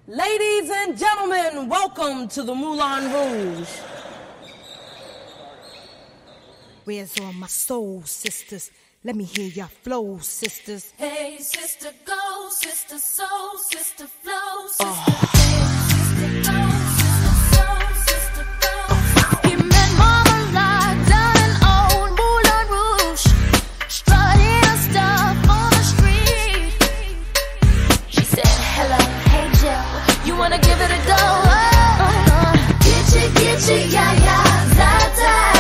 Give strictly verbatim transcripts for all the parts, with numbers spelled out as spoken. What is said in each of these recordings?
Ladies and gentlemen, welcome to the Moulin Rouge. Where's all my soul sisters? Let me hear your flow, sisters. Hey, sister, go, sister, soul, sister, flow, sister. Oh. Hey, sister, go, sister, soul, sister, flow. He met Marmalade down in old Moulin Rouge, strutting stuff on the street. She said, hello, hey Joe, you wanna give it a go? Oh, uh, get you, get you, yeah, yeah, da, da.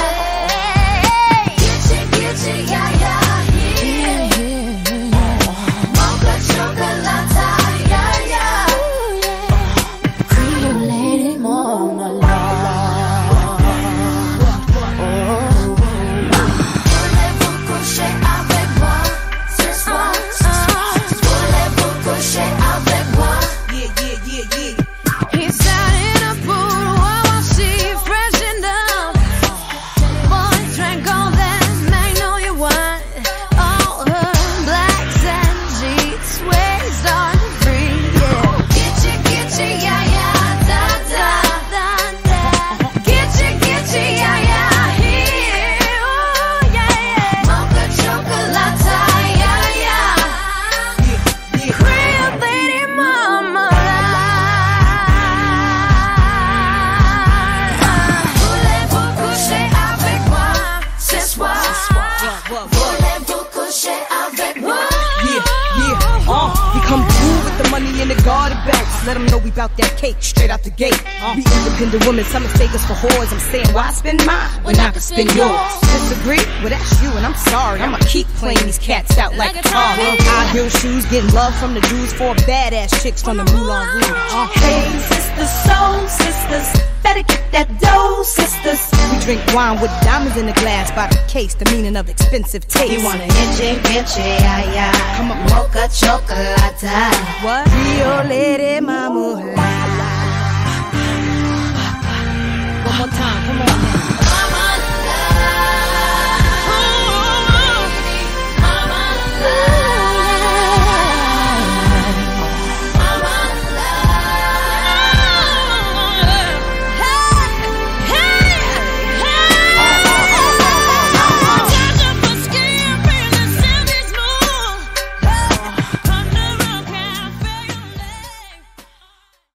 In the garden bags, let them know we bout that cake straight out the gate. Uh, we independent women, some mistake us for whores. I'm saying, why spend mine when I can spend yours? Disagree? Well, that's you, and I'm sorry. I'ma keep playing these cats out like a car. High heel shoes, getting love from the Jews, four badass chicks from the Moulin Rouge. Uh, Hey, sisters, soul sisters, better get that dough, sisters. We drink wine with diamonds in the glass by the case, the meaning of expensive taste. You wanna itchy, itchy, yeah, yeah. Come on, mocha chocolate. What? Rio Lady Mama. One more time, come on now.